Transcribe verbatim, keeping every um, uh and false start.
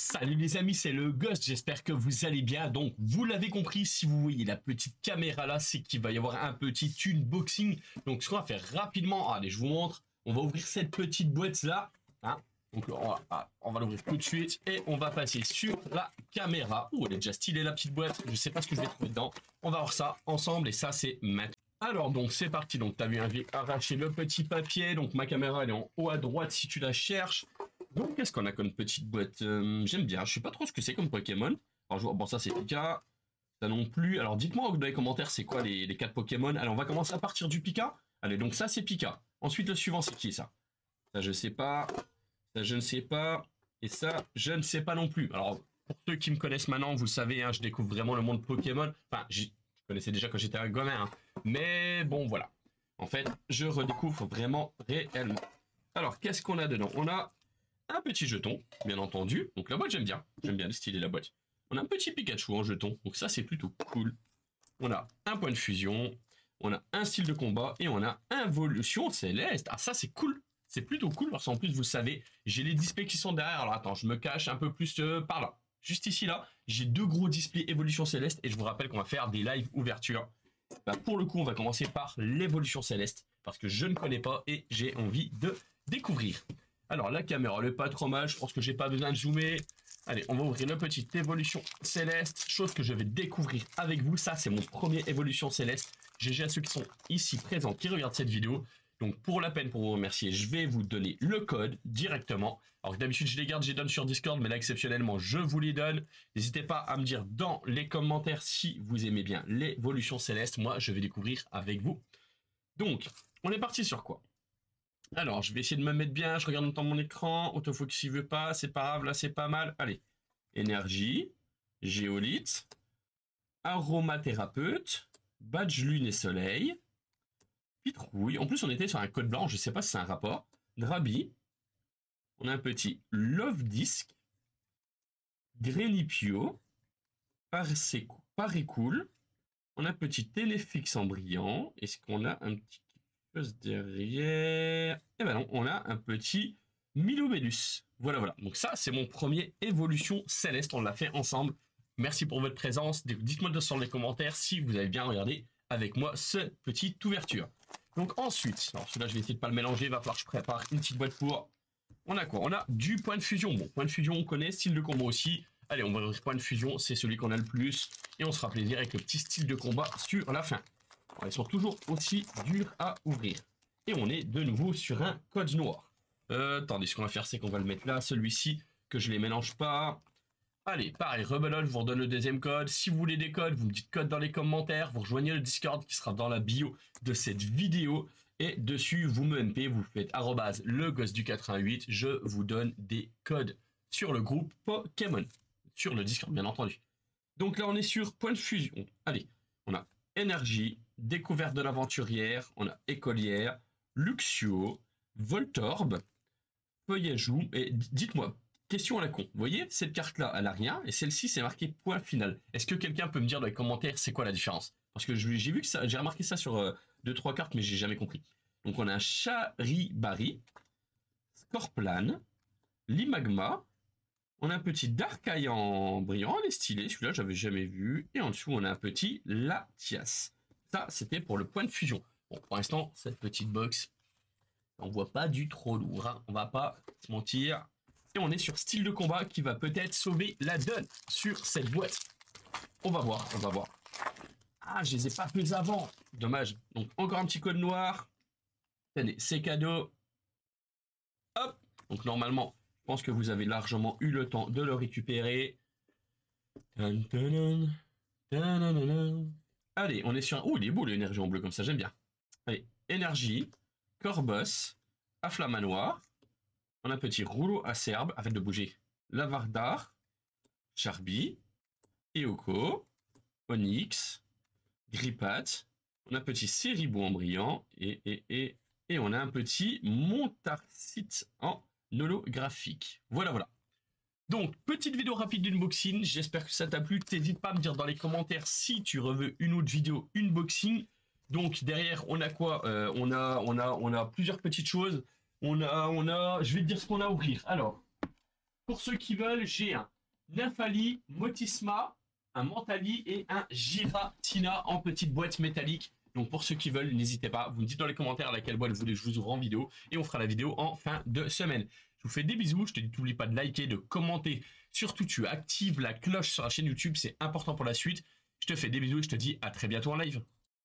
Salut les amis, c'est le Ghost, j'espère que vous allez bien. Donc vous l'avez compris, si vous voyez la petite caméra là, c'est qu'il va y avoir un petit unboxing. Donc ce qu'on va faire rapidement, allez je vous montre, on va ouvrir cette petite boîte là. Hein. Donc on va, on va l'ouvrir tout de suite et on va passer sur la caméra. Ouh, elle est déjà stylée la petite boîte, je sais pas ce que je vais trouver dedans. On va voir ça ensemble et ça c'est maintenant. Alors donc c'est parti, donc tu as vu, j'ai arraché le petit papier, donc ma caméra elle est en haut à droite si tu la cherches. Donc qu'est-ce qu'on a comme petite boîte, euh, j'aime bien, je sais pas trop ce que c'est comme Pokémon. Alors je vois, bon ça c'est Pika, ça non plus. Alors dites-moi dans les commentaires c'est quoi les, les quatre Pokémon. Alors on va commencer à partir du Pika. Allez donc ça c'est Pika. Ensuite le suivant c'est qui ça? Ça je sais pas, ça je ne sais pas, et ça je ne sais pas non plus. Alors pour ceux qui me connaissent maintenant, vous savez, hein, je découvre vraiment le monde Pokémon. Enfin je connaissais déjà quand j'étais un gamin, hein. Mais bon voilà. En fait je redécouvre vraiment réellement. Alors qu'est-ce qu'on a dedans? On a un petit jeton, bien entendu. Donc la boîte, j'aime bien. J'aime bien le style de la boîte. On a un petit Pikachu en jeton. Donc ça, c'est plutôt cool. On a un point de fusion. On a un style de combat. Et on a Involution Céleste. Ah, ça, c'est cool. C'est plutôt cool. Parce qu'en plus, vous savez, j'ai les displays qui sont derrière. Alors attends, je me cache un peu plus euh, par là. Juste ici, là, j'ai deux gros displays Évolution Céleste. Et je vous rappelle qu'on va faire des live ouverture. Bah, pour le coup, on va commencer par l'Évolution Céleste. Parce que je ne connais pas et j'ai envie de découvrir. Alors la caméra, elle est pas trop mal, je pense que j'ai pas besoin de zoomer. Allez, on va ouvrir la petite Évolution Céleste, chose que je vais découvrir avec vous. Ça, c'est mon premier Évolution Céleste. G G à ceux qui sont ici présents, qui regardent cette vidéo. Donc pour la peine, pour vous remercier, je vais vous donner le code directement. Alors d'habitude, je les garde, je les donne sur Discord, mais là, exceptionnellement, je vous les donne. N'hésitez pas à me dire dans les commentaires si vous aimez bien l'Évolution Céleste. Moi, je vais découvrir avec vous. Donc, on est parti sur quoi? Alors, je vais essayer de me mettre bien, je regarde dans mon écran, autofocus il veut pas, c'est pas grave, là c'est pas mal. Allez, énergie, géolithe, aromathérapeute, badge lune et soleil, pitrouille. En plus, on était sur un code blanc, je sais pas si c'est un rapport. Drabi, on a un petit Love Disc, Grenipio, Parécool, on a un petit Téléfix en brillant. Est-ce qu'on a un petit derrière? Et ben non, on a un petit Milobellus. Voilà, voilà. Donc ça, c'est mon premier Évolution Céleste. On l'a fait ensemble. Merci pour votre présence. Dites-moi dans les commentaires si vous avez bien regardé avec moi cette petite ouverture. Donc ensuite, alors celui-là, je vais essayer de pas le mélanger. Il va falloir que je prépare une petite boîte pour. On a quoi? On a du point de fusion. Bon, point de fusion, on connaît. Style de combat aussi. Allez, on va ouvrir point de fusion. C'est celui qu'on a le plus. Et on se fera plaisir avec le petit style de combat sur la fin. Ils sont toujours aussi durs à ouvrir. Et on est de nouveau sur un code noir. Euh, attendez, ce qu'on va faire, c'est qu'on va le mettre là, celui-ci, que je les mélange pas. Allez, pareil, rebelote, je vous redonne le deuxième code. Si vous voulez des codes, vous me dites code dans les commentaires. Vous rejoignez le Discord qui sera dans la bio de cette vidéo. Et dessus, vous me M P, vous faites arrobase le gosse du quatre-vingt-huit. Je vous donne des codes sur le groupe Pokémon. Sur le Discord, bien entendu. Donc là, on est sur point de fusion. Allez, on a énergie, découverte de l'aventurière, on a écolière, Luxio, Voltorb, Feuillajou, et dites-moi, question à la con, vous voyez, cette carte-là, elle a rien, et celle-ci, c'est marqué point final. Est-ce que quelqu'un peut me dire dans les commentaires c'est quoi la différence? Parce que j'ai vu que ça, j'ai remarqué ça sur euh, deux trois cartes, mais j'ai jamais compris. Donc on a un Charibari, Scorplan, Limagma, on a un petit Darkrai en brillant, elle est stylée, celui-là j'avais jamais vu, et en dessous on a un petit Latias. Ça, c'était pour le point de fusion. Bon, pour l'instant, cette petite box, on voit pas du trop lourd. Hein. On va pas se mentir. Et on est sur style de combat qui va peut-être sauver la donne sur cette boîte. On va voir, on va voir. Ah, je les ai pas fait avant. Dommage. Donc, encore un petit code noir. Tenez, c'est cadeau. Hop. Donc, normalement, je pense que vous avez largement eu le temps de le récupérer. Dun, dun, dun. Dun, dun, dun, dun. Allez, on est sur un... Oh, il est beau l'énergie en bleu comme ça, j'aime bien. Allez, énergie, Corbos, Afflamanoir. On a un petit rouleau acerbe, arrête de bouger. Lavardar, Charby, Eoko, Onyx, Grippat. On a un petit Séribou en brillant. Et, et, et, et on a un petit Montarcite en holographique. Voilà, voilà. Donc, petite vidéo rapide d'unboxing, j'espère que ça t'a plu. T'hésites pas à me dire dans les commentaires si tu veux une autre vidéo unboxing. Donc, derrière, on a quoi? euh, on, a, on, a, on a plusieurs petites choses. On a, on a, je vais te dire ce qu'on a à ouvrir. Alors, pour ceux qui veulent, j'ai un Nymphali, Motisma, un Mentali et un Giratina en petite boîte métallique. Donc pour ceux qui veulent, n'hésitez pas, vous me dites dans les commentaires laquelle boîte vous voulez que je vous ouvre en vidéo et on fera la vidéo en fin de semaine. Je vous fais des bisous, je te dis n'oublie pas de liker, de commenter, surtout tu actives la cloche sur la chaîne YouTube, c'est important pour la suite. Je te fais des bisous et je te dis à très bientôt en live.